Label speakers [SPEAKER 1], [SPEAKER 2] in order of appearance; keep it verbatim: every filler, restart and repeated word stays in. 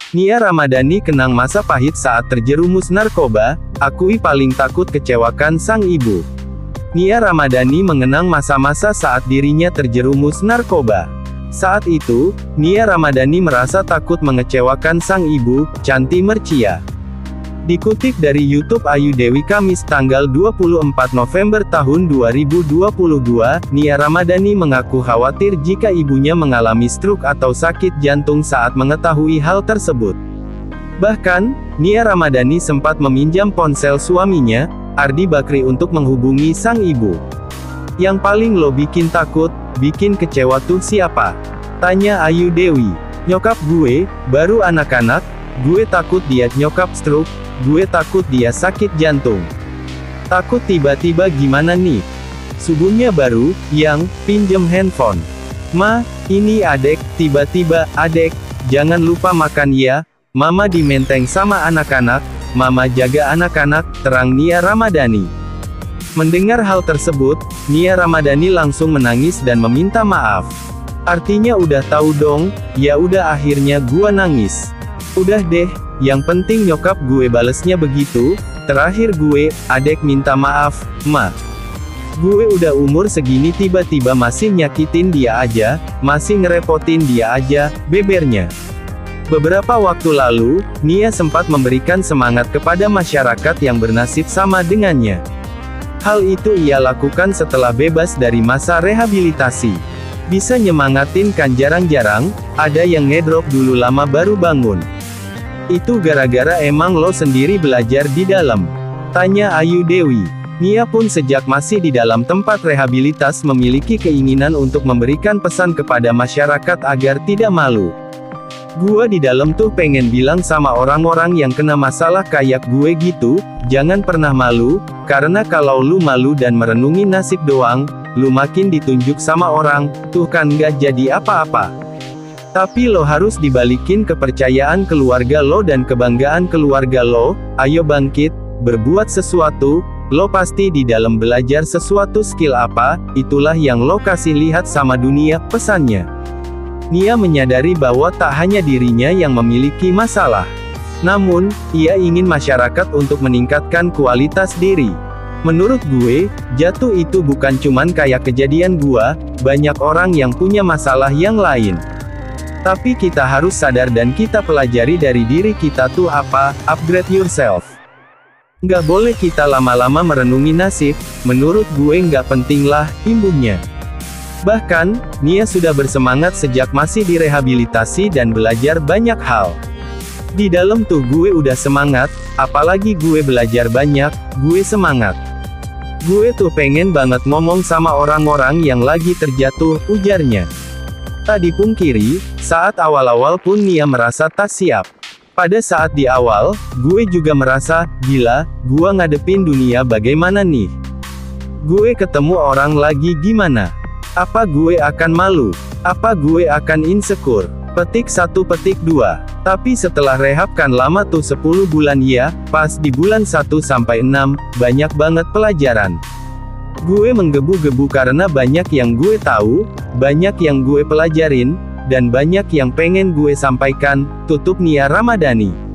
[SPEAKER 1] Nia Ramadhani kenang masa pahit saat terjerumus narkoba, akui paling takut kecewakan sang ibu. Nia Ramadhani mengenang masa-masa saat dirinya terjerumus narkoba. Saat itu, Nia Ramadhani merasa takut mengecewakan sang ibu, Chanty Merchia. Dikutip dari YouTube Ayu Dewi Kamis tanggal dua puluh empat November tahun dua ribu dua puluh dua, Nia Ramadhani mengaku khawatir jika ibunya mengalami stroke atau sakit jantung saat mengetahui hal tersebut. Bahkan, Nia Ramadhani sempat meminjam ponsel suaminya, Ardi Bakri untuk menghubungi sang ibu. Yang paling lo bikin takut, bikin kecewa tuh siapa? Tanya Ayu Dewi. Nyokap gue, baru anak-anak, gue takut dia nyokap stroke, gue takut dia sakit jantung. Takut tiba-tiba gimana nih? Subuhnya baru, yang, pinjem handphone. Ma, ini adek, tiba-tiba, adek, jangan lupa makan ya, mama di menteng sama anak-anak, mama jaga anak-anak, terang Nia Ramadhani. Mendengar hal tersebut, Nia Ramadhani langsung menangis dan meminta maaf. Artinya udah tahu dong, ya udah akhirnya gua nangis. Udah deh, yang penting nyokap gue balesnya begitu, terakhir gue, adek minta maaf, ma. Gue udah umur segini tiba-tiba masih nyakitin dia aja, masih ngerepotin dia aja, bebernya. Beberapa waktu lalu, Nia sempat memberikan semangat kepada masyarakat yang bernasib sama dengannya. Hal itu ia lakukan setelah bebas dari masa rehabilitasi. Bisa nyemangatin kan jarang-jarang, ada yang ngedrop dulu lama baru bangun. Itu gara-gara emang lo sendiri belajar di dalam. Tanya Ayu Dewi. Nia pun sejak masih di dalam tempat rehabilitas memiliki keinginan untuk memberikan pesan kepada masyarakat agar tidak malu. Gua di dalam tuh pengen bilang sama orang-orang yang kena masalah kayak gue gitu, jangan pernah malu, karena kalau lu malu dan merenungi nasib doang, lu makin ditunjuk sama orang, tuh kan gak jadi apa-apa. Tapi lo harus dibalikin kepercayaan keluarga lo dan kebanggaan keluarga lo, ayo bangkit, berbuat sesuatu, lo pasti di dalam belajar sesuatu skill apa, itulah yang lo kasih lihat sama dunia, pesannya. Nia menyadari bahwa tak hanya dirinya yang memiliki masalah. Namun, ia ingin masyarakat untuk meningkatkan kualitas diri. Menurut gue, jatuh itu bukan cuman kayak kejadian gua, banyak orang yang punya masalah yang lain. Tapi kita harus sadar dan kita pelajari dari diri kita tuh apa, upgrade yourself. Nggak boleh kita lama-lama merenungi nasib, menurut gue nggak penting lah, imbungnya. Bahkan, Nia sudah bersemangat sejak masih direhabilitasi dan belajar banyak hal. Di dalam tuh gue udah semangat, apalagi gue belajar banyak, gue semangat. Gue tuh pengen banget ngomong sama orang-orang yang lagi terjatuh, ujarnya. Tak dipungkiri, saat awal-awal pun Nia merasa tak siap. Pada saat di awal, gue juga merasa, gila, gue ngadepin dunia bagaimana nih? Gue ketemu orang lagi gimana? Apa gue akan malu? Apa gue akan insecure? Petik satu petik dua. Tapi setelah rehab kan lama tuh sepuluh bulan ya, pas di bulan satu sampai enam, banyak banget pelajaran. Gue menggebu-gebu karena banyak yang gue tahu, banyak yang gue pelajarin, dan banyak yang pengen gue sampaikan, tutup Nia Ramadhani.